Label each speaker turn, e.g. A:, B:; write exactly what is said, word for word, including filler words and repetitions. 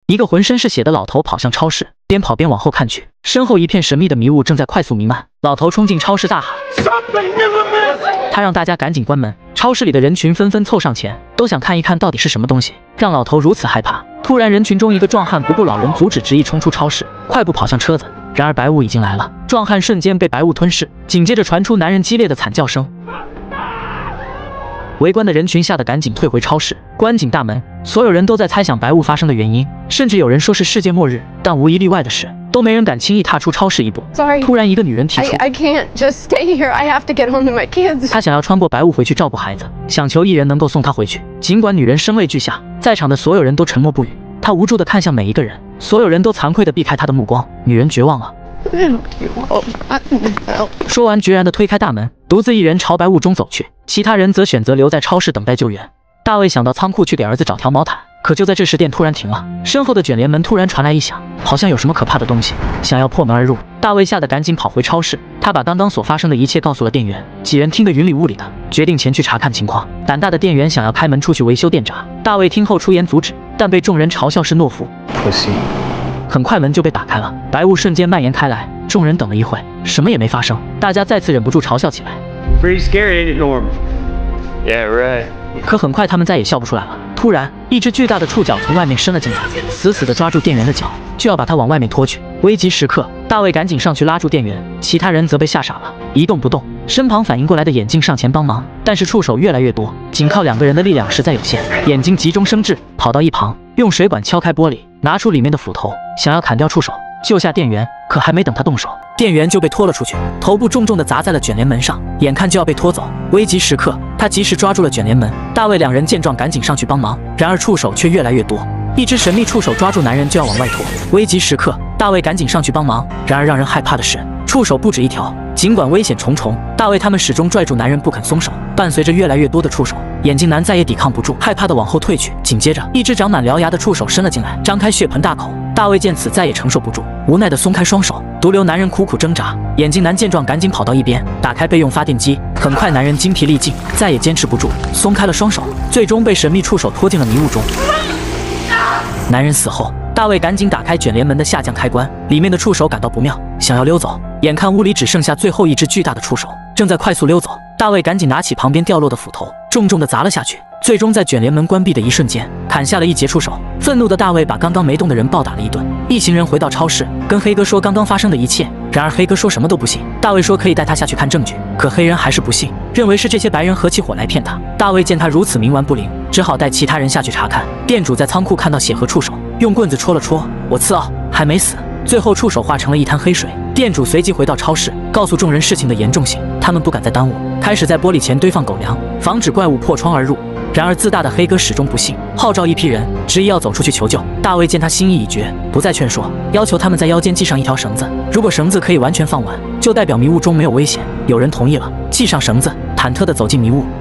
A: 一个浑身是血的老头跑向超市，边跑边往后看去，身后一片神秘的迷雾正在快速弥漫。老头冲进超市大喊，他让大家赶紧关门。超市里的人群纷纷凑上前，都想看一看到底是什么东西，让老头如此害怕。突然，人群中一个壮汉不顾老人阻止，执意冲出超市，快步跑向车子。然而白雾已经来了，壮汉瞬间被白雾吞噬，紧接着传出男人激烈的惨叫声。围观的人群吓得赶紧退回超市，关紧大门。所有人都在猜想白雾发生的原因，甚至有人说是世界末日，但无一例外的是，都没人敢轻易踏出超市一步。
B: Sorry.
A: 突然，一个女人提出
B: I, I can't just stay here. I have to get home to my kids.
A: 她想要穿过白雾回去照顾孩子，想求一人能够送她回去。尽管女人声泪俱下，在场的所有人都沉默不语。她无助地看向每一个人，所有人都惭愧地避开她的目光。女人绝望了。说完，决然地推开大门，独自一人朝白雾中走去，其他人则选择留在超市等待救援。大卫想到仓库去给儿子找条毛毯，可就在这时，店突然停了，身后的卷帘门突然传来异响，好像有什么可怕的东西想要破门而入。大卫吓得赶紧跑回超市，他把刚刚所发生的一切告诉了店员，几人听得云里雾里的，决定前去查看情况。胆大的店员想要开门出去维修电闸，大卫听后出言阻止，但被众人嘲笑是懦夫。
C: 可惜。
A: 很快门就被打开了，白雾瞬间蔓延开来。众人等了一会，什么也没发生，大家再次忍不住嘲笑起来。
C: Pretty scary, ain't it, Norm? Yeah, right.
A: 可很快他们再也笑不出来了。突然，一只巨大的触角从外面伸了进来，死死地抓住店员的脚，就要把他往外面拖去。危急时刻，大卫赶紧上去拉住店员，其他人则被吓傻了，一动不动。身旁反应过来的眼镜上前帮忙，但是触手越来越多，仅靠两个人的力量实在有限。眼睛急中生智，跑到一旁，用水管敲开玻璃，拿出里面的斧头，想要砍掉触手，救下店员。可还没等他动手，店员就被拖了出去，头部重重地砸在了卷帘门上，眼看就要被拖走。危急时刻，他及时抓住了卷帘门。大卫两人见状赶紧上去帮忙，然而触手却越来越多，一只神秘触手抓住男人就要往外拖。危急时刻，大卫赶紧上去帮忙，然而让人害怕的是，触手不止一条，尽管危险重重，大卫他们始终拽住男人不肯松手。伴随着越来越多的触手，眼镜男再也抵抗不住，害怕地往后退去。紧接着，一只长满獠牙的触手伸了进来，张开血盆大口。大卫见此再也承受不住，无奈地松开双手，独留男人苦苦挣扎。眼镜男见状赶紧跑到一边，打开备用发电机。很快男人精疲力尽，再也坚持不住，松开了双手，最终被神秘触手拖进了迷雾中。男人死后，大卫赶紧打开卷帘门的下降开关，里面的触手感到不妙，想要溜走。眼看屋里只剩下最后一只巨大的触手，正在快速溜走，大卫赶紧拿起旁边掉落的斧头，重重地砸了下去，最终在卷帘门关闭的一瞬间，砍下了一截触手。愤怒的大卫把刚刚没动的人暴打了一顿。一行人回到超市，跟黑哥说刚刚发生的一切，然而黑哥说什么都不信。大卫说可以带他下去看证据，可黑人还是不信，认为是这些白人合起伙来骗他。大卫见他如此冥顽不灵，只好带其他人下去查看。店主在仓库看到血和触手，用棍子戳了戳，我刺哦，还没死。最后触手化成了一滩黑水。店主随即回到超市，告诉众人事情的严重性，他们不敢再耽误，开始在玻璃前堆放狗粮，防止怪物破窗而入。然而自大的黑哥始终不信，号召一批人，执意要走出去求救。大卫见他心意已决，不再劝说，要求他们在腰间系上一条绳子，如果绳子可以完全放完，就代表迷雾中没有危险。有人同意了，系上绳子，忐忑地走进迷雾。